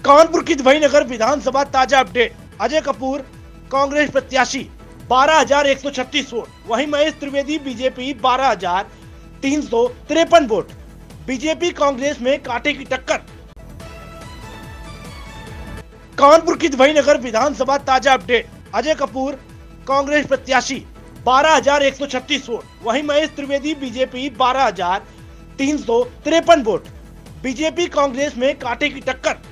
कानपुर की वहीनगर विधानसभा ताजा अपडेट। अजय कपूर कांग्रेस प्रत्याशी 12,136 वोट, वहीं Mahesh Trivedi BJP 12,353 vote. BJP Congress में कांटे की टक्कर। कानपुर की वहीनगर विधानसभा ताजा अपडेट। अजय कपूर कांग्रेस प्रत्याशी 12,136 वोट, वहीं Mahesh Trivedi BJP 12,353 vote. BJP Congress में कांटे की टक्कर।